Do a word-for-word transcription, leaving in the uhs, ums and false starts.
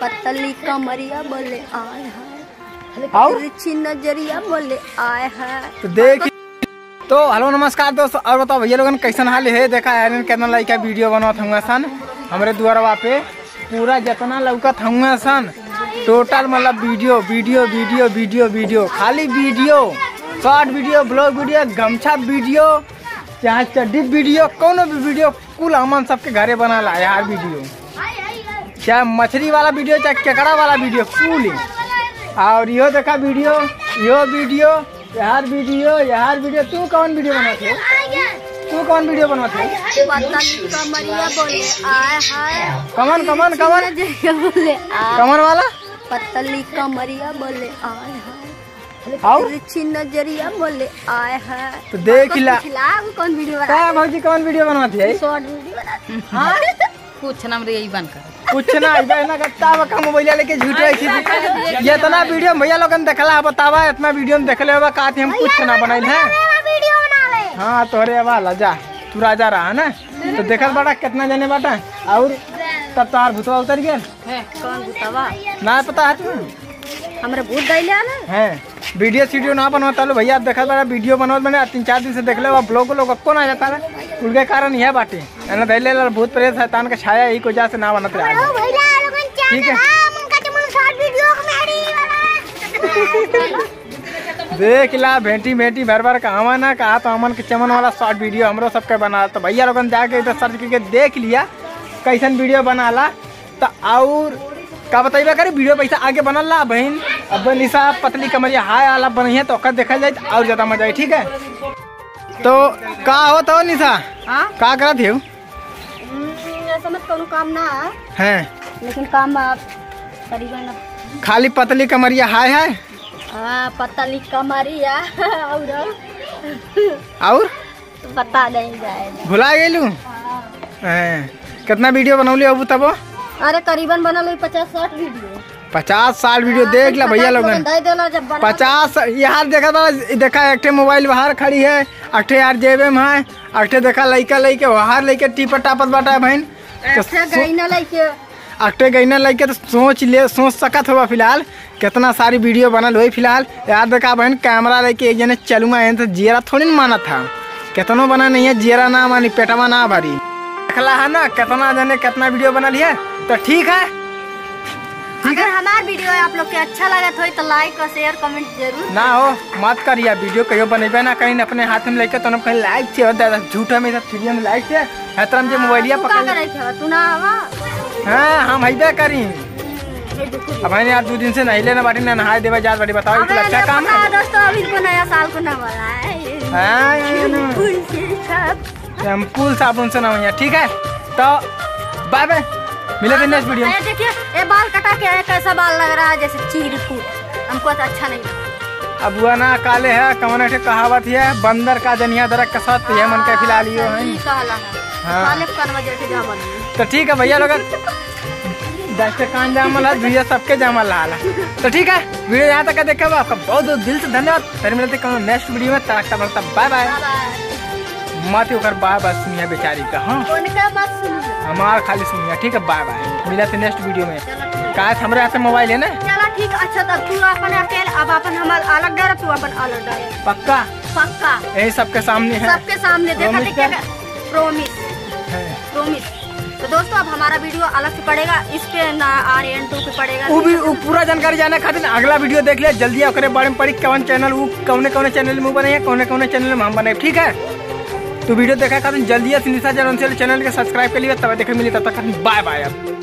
पतली कमरिया बोले आए है और तिरछी नजरिया बोले आए है। तो देख तो हेलो नमस्कार दोस्तों, और बताओ भैया लोगन कैसन हाल है। देखा है कितना लड़का वीडियो बनवत हुआ सन हमारे द्वारा पे पूरा जितना लौकत हुआ सन टोटल मतलब video video video video video खाली video, short video, blog video, गमछा वीडियो, चाहे चड्डी वीडियो, कोनो भी वीडियो कुल हमन सबके घरे बना ला यार वीडियो, चाहे मछली वाला वीडियो चाहे केकड़ा वाला वीडियो कुल। और यो देखा वीडियो, यो वीडियो, यार वीडियो, यार वीडियो। तू कौन वीडियो बनाते तू कौन वीडियो बनाते पतली कमरिया बोले आए है। कमन कमन कमन बोले कमन वाला पतली कमरिया बोले आए है और तिरछी नजरिया बोले आए है। तो देख ला कौन वीडियो क्या भौजी कौन वीडियो बनवाती है। शॉर्ट वीडियो हाँ कुछ ना यही बनकर कुछ ना ना करता मोबाइल लेके झूठे ये इतना वीडियो भैया लोग देखला बतावा इतना वीडियो में देखले होगा का हम कुछ ना बनाइल है। हाँ तोहरे वाला जा तू राजा रहा ना तो देखल बाटा कितना जाने बाटा और तब तार भूतवा उतर गया कौन भूतवा ना पता है तुम्हें हमरे भूत दैले आले हैं वीडियो सीडियो ना बनवाता लो भैया देखल बड़ा वीडियो बनवत बने तीन चार दिन से देख ले ब्लॉग लोग को ना जाता है उनके कारण यह बाटे ना दैले भूत प्रेत शैतान का छाया यही को जा से ना बनत रहा। ठीक है देख ला भेंटी भेंटी भर भर कहा ना कहा तो अमन के चमन वाला शॉर्ट वीडियो हमरो सबके बना तो भैया लोगन जाके इधर सर्च करके देख लिया कैसन वीडियो बना ला तो और का बताइए करे वीडियो पैसा आगे बनल ला बहन अब निशा पतली कमरिया हाय आला बनी तो ओकर देखल जाए और ज्यादा मजा आई। ठीक है तो का हो तो निशा हां का करत है समझ कोनो काम ना है लेकिन काम करीबन खाली पतली कमरिया हाय है। हाँ पतली कमरिया और और बता नहीं जाए भुला गेलू कितना वीडियो बनौली अब तब अरे करीबन बनल है पचास साठ वीडियो पचास साल वीडियो देख ला भैया लोगन पचास यार देखा था देखा एक मोबाइल बाहर खड़ी है अठे यार जेबे में है अठे देखा लइका लइके बाहर लेके टीपट टापत बाटा बहन अठे गईना लइके तो सोच ले सोच सकत होगा फिलहाल कितना सारी वीडियो बनल हुई फिलहाल यार देखा बहन कैमरा लेके एक जने चलूंगा तो जियरा थोड़ी ना माना था कितना बना नहीं है जियरा ना मानी पेटवा ना भारी देखला है ना कितना जने कितना वीडियो बनल है तो ठीक है। अगर हमारा वीडियो आप लोग के अच्छा लगा तो लाइक और शेयर कमेंट जरूर ना हो मत करिए वीडियो कहियो बनेबे ना कहीं अपने हाथ में लेके तो न कहीं लाइक से दादा झूठा में फ्री में लाइक से हतरम जे मोबाइलिया पकड़ करे छ तू ना हवा हां हम हइबे करी अब मैंने आज दो दिन से नहीं लेना बाटी ना नहाए देवे जात बाटी बताओ इतना अच्छा काम है दोस्तों अभी को नया साल को ना वाला है हां शैम्पू साबुन से ना हुआ। ठीक है तो बाय बाय मिले थे नेक्स्ट वीडियो। देखिए ये बाल कटा के कैसा बाल लग रहा है जैसे चीरकूट हमको तो अच्छा नहीं लगा। अब वो ना काले है कमन से कहावत है बंदर का जनिया दरक कसत ये मन के फिलहाल यो है काले कान वजह से जामल तो ठीक है भैया लोग दस के कान जामल है भैया सबके जामल हाला तो ठीक है वीडियो यहाँ तक देखा आपका बहुत बहुत दिल से धन्यवाद। फिर मिलते हैं नेक्स्ट वीडियो में तड़कता भड़कता बाय बाय मत ओकर बाय बाय सुनिया बेचारी का हाँ हमार खाली सुनिया। ठीक है बाय बाय मिला थे नेक्स्ट वीडियो में का हमारे हाथ में मोबाइल है ना चलो ठीक अच्छा तब तू अपन अकेले अब अपन हमार अलग डर तू अपन अलग डर पक्का पक्का यही सबके सामने है सबके सामने देखा देखिएगा प्रोमिस प्रोमिस। तो दोस्तों अब हमारा वीडियो अलग से पड़ेगा इस पे ना आर एन टू पे पड़ेगा वो भी वो पूरा जानकारी जाने खातिर अगला वीडियो देख लिया जल्दी ओकरे बारे में पड़ी कौन चैनल वो कौन कौन चैनल में बने कौन कौन चैनल में हम बने। ठीक है तो वीडियो देखा खातिर जल्दी से निशा चैनल के सब्सक्राइब कर लिया तब देखे मिली तब तक बाय बाय।